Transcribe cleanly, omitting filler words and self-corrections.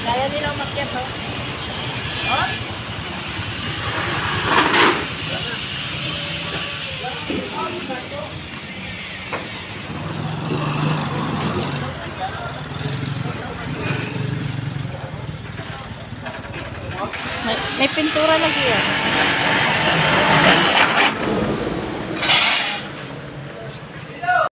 Kaya nila umakyat, no? Oh? May pintura lagi yan.